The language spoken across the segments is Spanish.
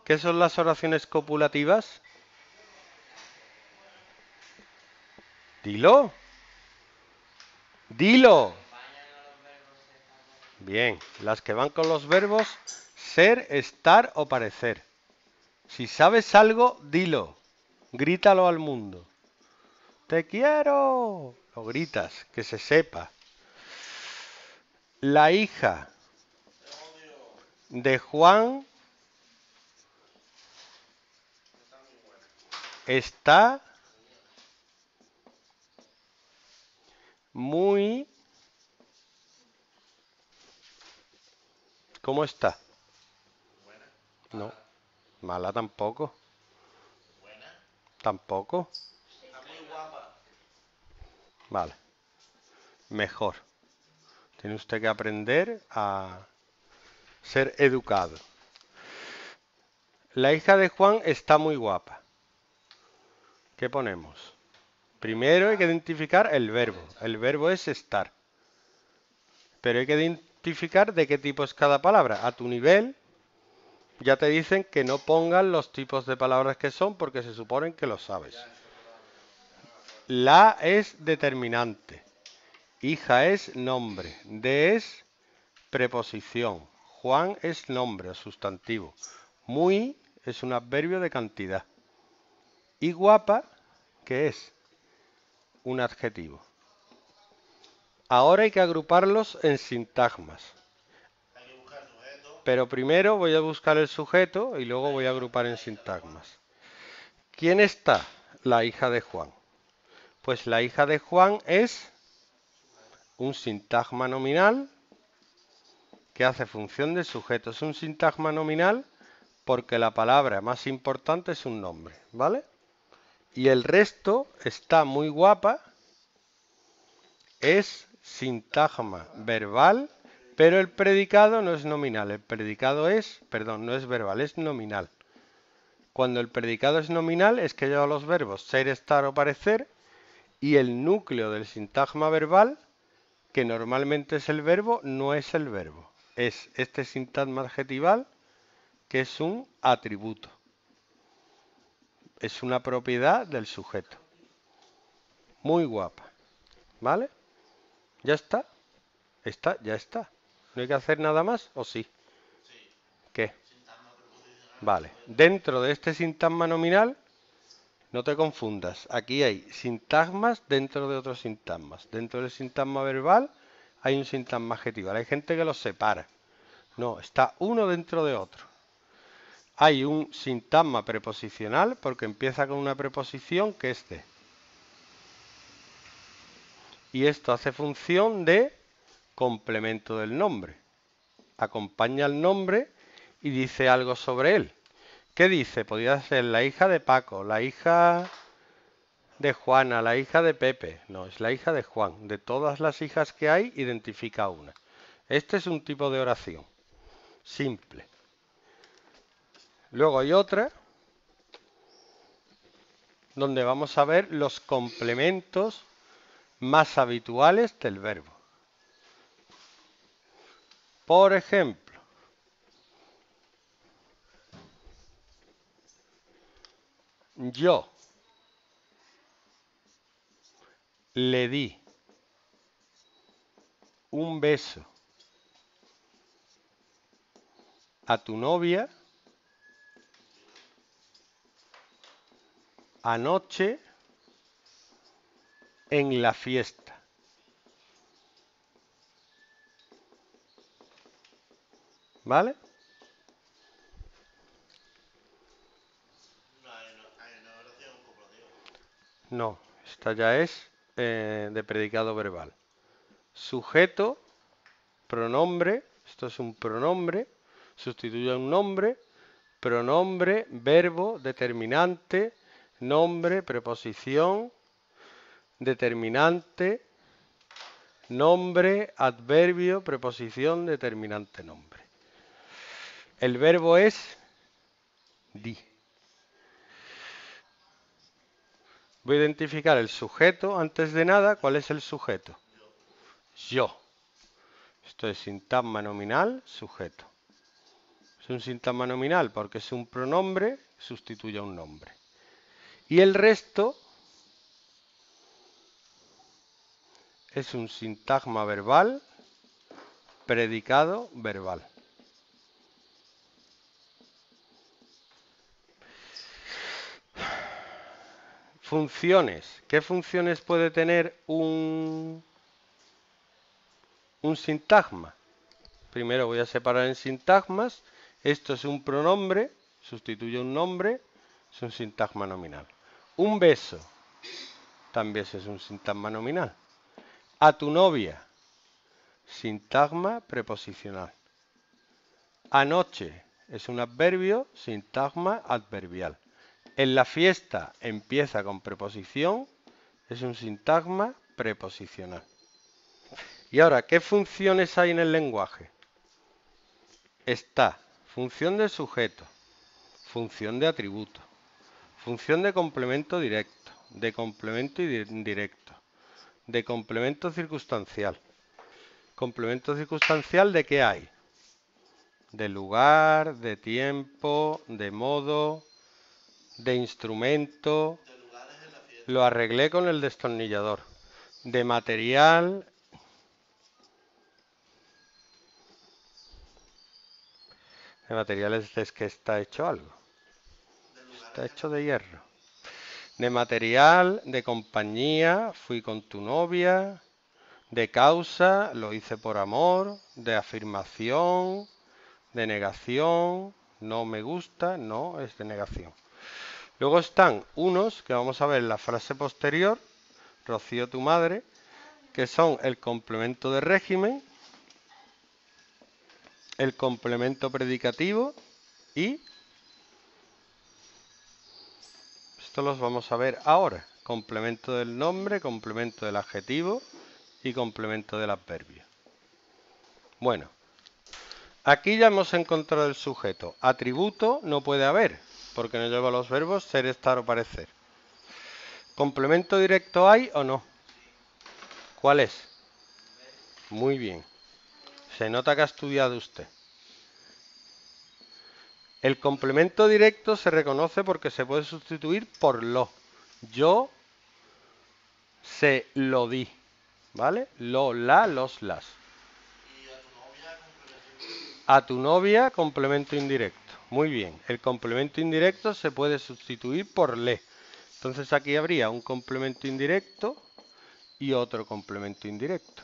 ¿Qué son las oraciones copulativas? Dilo. Dilo. Bien, las que van con los verbos ser, estar o parecer. Si sabes algo, dilo. Grítalo al mundo. ¡Te quiero! Lo gritas, que se sepa. La hija de Juan está muy... ¿Cómo está? No, mala tampoco. Tampoco. Vale, mejor. Tiene usted que aprender a ser educado. La hija de Juan está muy guapa. ¿Qué ponemos? Primero hay que identificar el verbo. El verbo es estar. Pero hay que identificar de qué tipo es cada palabra. A tu nivel ya te dicen que no pongan los tipos de palabras que son porque se suponen que lo sabes. La es determinante. Hija es nombre. De es preposición. Juan es nombre o sustantivo. Muy es un adverbio de cantidad. Y guapa, ¿qué es? Un adjetivo. Ahora hay que agruparlos en sintagmas. Pero primero voy a buscar el sujeto y luego voy a agrupar en sintagmas. ¿Quién está? La hija de Juan. Pues la hija de Juan es un sintagma nominal que hace función de sujeto. Es un sintagma nominal porque la palabra más importante es un nombre, ¿vale? Y el resto está muy guapa, es sintagma verbal, pero el predicado no es nominal. El predicado es, perdón, no es verbal, es nominal. Cuando el predicado es nominal es que lleva los verbos ser, estar o parecer y el núcleo del sintagma verbal, que normalmente es el verbo, no es el verbo. Es este sintagma adjetival que es un atributo. Es una propiedad del sujeto. Muy guapa. ¿Vale? ¿Ya está? ¿Está? Ya está. ¿No hay que hacer nada más o sí? ¿Qué? Vale. Dentro de este sintagma nominal, no te confundas. Aquí hay sintagmas dentro de otros sintagmas. Dentro del sintagma verbal hay un sintagma adjetival. Hay gente que los separa. No, está uno dentro de otro. Hay un sintagma preposicional porque empieza con una preposición que es de. Y esto hace función de complemento del nombre. Acompaña al nombre y dice algo sobre él. ¿Qué dice? Podría ser la hija de Paco, la hija de Juana, la hija de Pepe. No, es la hija de Juan. De todas las hijas que hay, identifica una. Este es un tipo de oración simple. Luego hay otra donde vamos a ver los complementos más habituales del verbo. Por ejemplo, yo le di un beso a tu novia anoche en la fiesta. ¿Vale? No, esta ya es de predicado verbal. Sujeto, pronombre, esto es un pronombre, sustituye a un nombre, pronombre, verbo, determinante, nombre, preposición, determinante, nombre, adverbio, preposición, determinante, nombre. El verbo es di. Voy a identificar el sujeto antes de nada. ¿Cuál es el sujeto? Yo. Esto es sintagma nominal, sujeto. Es un sintagma nominal porque es un pronombre, sustituye a un nombre. Y el resto es un sintagma verbal, predicado verbal. Funciones. ¿Qué funciones puede tener un sintagma? Primero voy a separar en sintagmas. Esto es un pronombre, sustituye un nombre, es un sintagma nominal. Un beso, también es un sintagma nominal. A tu novia, sintagma preposicional. Anoche es un adverbio, sintagma adverbial. En la fiesta empieza con preposición, es un sintagma preposicional. Y ahora, ¿qué funciones hay en el lenguaje? Está función de sujeto, función de atributo, función de complemento directo, de complemento indirecto, de complemento circunstancial. ¿Complemento circunstancial de qué hay? De lugar, de tiempo, de modo, de instrumento. Lo arreglé con el destornillador. De material. De materiales es que está hecho algo. Está hecho de hierro. De material, de compañía, fui con tu novia. De causa, lo hice por amor. De afirmación, de negación, no me gusta, no, es de negación. Luego están unos que vamos a ver en la frase posterior, Rocío tu madre, que son el complemento de régimen, el complemento predicativo y esto los vamos a ver ahora. Complemento del nombre, complemento del adjetivo y complemento del adverbio. Bueno, aquí ya hemos encontrado el sujeto. Atributo no puede haber, porque no lleva los verbos ser, estar o parecer. ¿Complemento directo hay o no? ¿Cuál es? Muy bien. Se nota que ha estudiado usted. El complemento directo se reconoce porque se puede sustituir por lo. Yo se lo di. ¿Vale? Lo, la, los, las. A tu novia, complemento indirecto. Muy bien. El complemento indirecto se puede sustituir por le. Entonces aquí habría un complemento indirecto y otro complemento indirecto.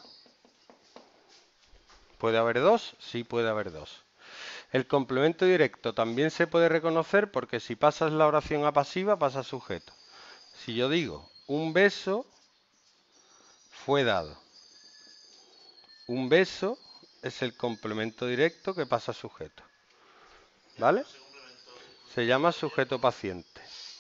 ¿Puede haber dos? Sí, puede haber dos. El complemento directo también se puede reconocer porque si pasas la oración a pasiva, pasa a sujeto. Si yo digo, un beso fue dado. Un beso es el complemento directo que pasa a sujeto. ¿Vale? Se llama sujeto paciente.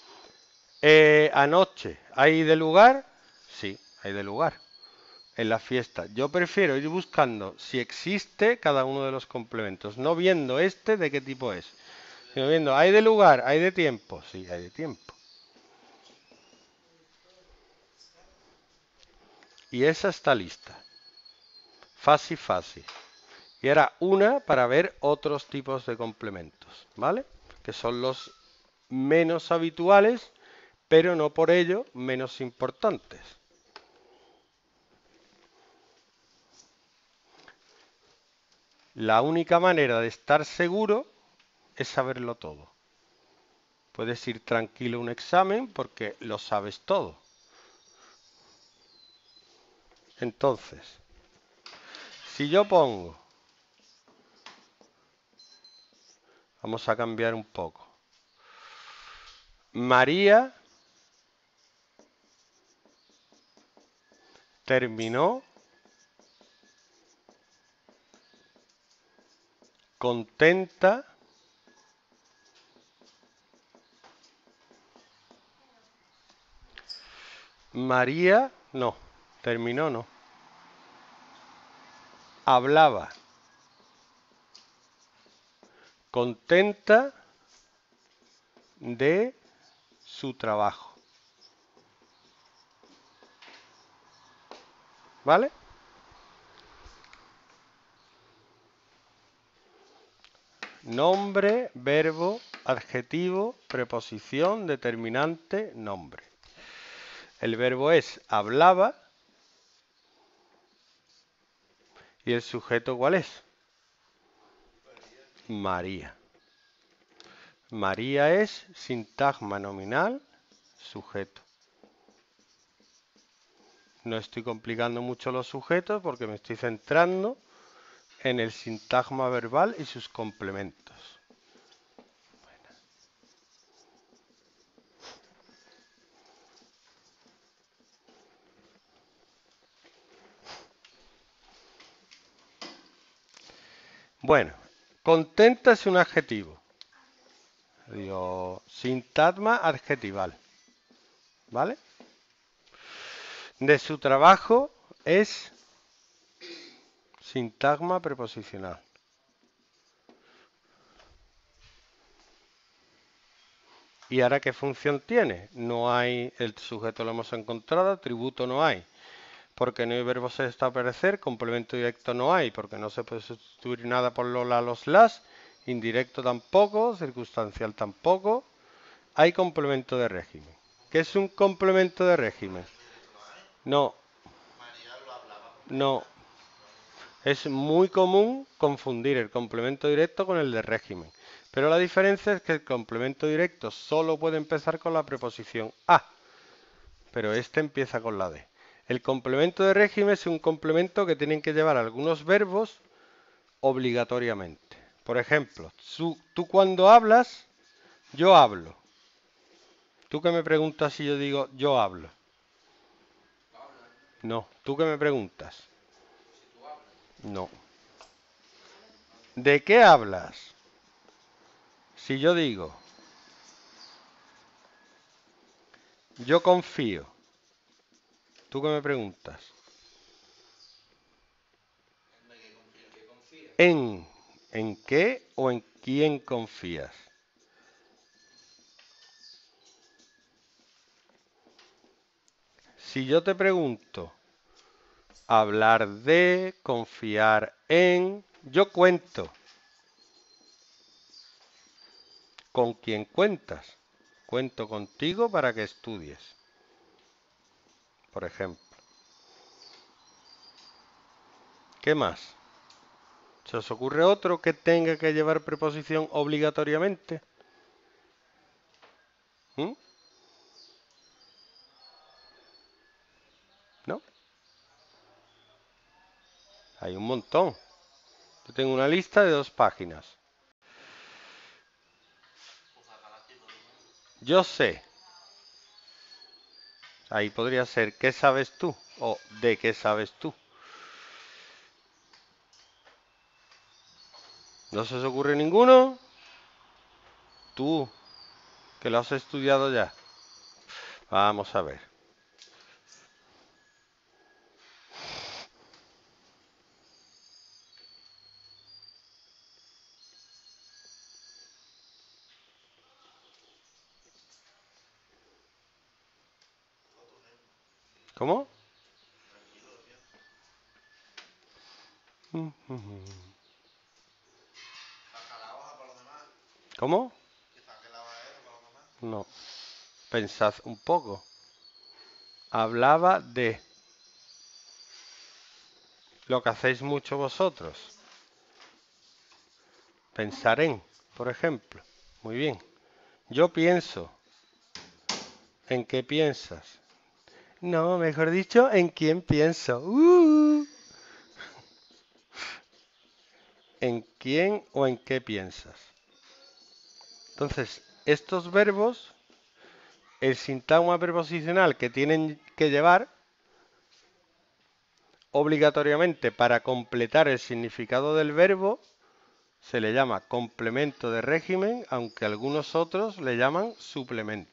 Anoche, ¿hay de lugar? Sí, hay de lugar. En la fiesta. Yo prefiero ir buscando si existe cada uno de los complementos, no viendo este de qué tipo es, sino viendo, ¿hay de lugar? ¿Hay de tiempo? Sí, hay de tiempo. Y esa está lista. Fácil, fácil. Y era una para ver otros tipos de complementos, ¿vale? Que son los menos habituales, pero no por ello menos importantes. La única manera de estar seguro es saberlo todo. Puedes ir tranquilo a un examen porque lo sabes todo. Entonces, si yo pongo, vamos a cambiar un poco. María terminó contenta María, no, terminó no. Hablaba contenta de su trabajo. ¿Vale? nombre, verbo, adjetivo, preposición, determinante, nombre. El verbo es hablaba. ¿Y el sujeto cuál es? María. María es sintagma nominal, sujeto. No estoy complicando mucho los sujetos porque me estoy centrando en el sintagma verbal y sus complementos. Bueno, contenta es un adjetivo. Digo, sintagma adjetival. ¿Vale? De su trabajo es sintagma preposicional. ¿Y ahora qué función tiene? No hay, el sujeto lo hemos encontrado, atributo no hay. Porque no hay verbos a establecer, complemento directo no hay, porque no se puede sustituir nada por los las, indirecto tampoco, circunstancial tampoco. Hay complemento de régimen. ¿Qué es un complemento de régimen? No, no. Es muy común confundir el complemento directo con el de régimen. Pero la diferencia es que el complemento directo solo puede empezar con la preposición a, pero este empieza con la de. El complemento de régimen es un complemento que tienen que llevar algunos verbos obligatoriamente. Por ejemplo, tú cuando hablas, yo hablo. ¿Tú qué me preguntas si yo digo yo hablo? No. ¿Tú qué me preguntas? No. ¿De qué hablas? Si yo digo yo confío, ¿tú qué me preguntas? ¿En qué o en quién confías? Si yo te pregunto hablar de, confiar en, yo cuento. ¿Con quién cuentas? Cuento contigo para que estudies, por ejemplo. ¿Qué más? ¿Se os ocurre otro que tenga que llevar preposición obligatoriamente? ¿Mm? ¿No? Hay un montón. Yo tengo una lista de 2 páginas. Yo sé. Ahí podría ser ¿qué sabes tú? O ¿de qué sabes tú? ¿No se os ocurre ninguno? Tú, que lo has estudiado ya. Vamos a ver. ¿Cómo? ¿Cómo? No. Pensad un poco. Hablaba de lo que hacéis mucho vosotros. Pensar en, por ejemplo. Muy bien. Yo pienso. ¿En qué piensas? No, mejor dicho, ¿en quién pienso? ¿En quién o en qué piensas? Entonces, estos verbos, el sintagma preposicional que tienen que llevar obligatoriamente para completar el significado del verbo, se le llama complemento de régimen, aunque algunos otros le llaman suplemento.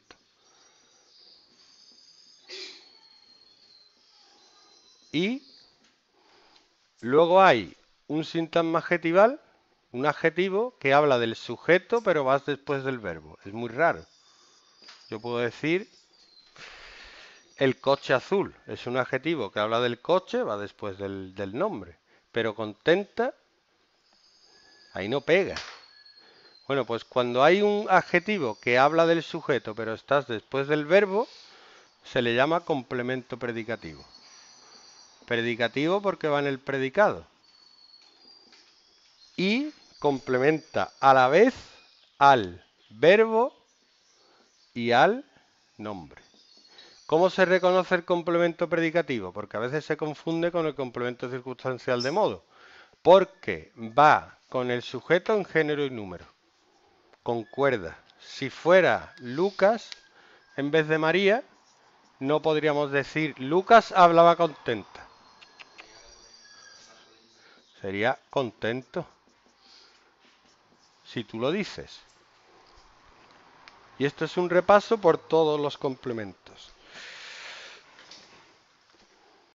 Y luego hay un sintagma adjetival, un adjetivo que habla del sujeto pero va después del verbo. Es muy raro. Yo puedo decir el coche azul. Es un adjetivo que habla del coche, va después del nombre. Pero contenta, ahí no pega. Bueno, pues cuando hay un adjetivo que habla del sujeto, pero estás después del verbo, se le llama complemento predicativo. Predicativo porque va en el predicado. Y complementa a la vez al verbo y al nombre. ¿Cómo se reconoce el complemento predicativo? Porque a veces se confunde con el complemento circunstancial de modo. Porque va con el sujeto en género y número. Concuerda. Si fuera Lucas, en vez de María, no podríamos decir Lucas hablaba contenta. Sería contento. Si tú lo dices. Y esto es un repaso por todos los complementos.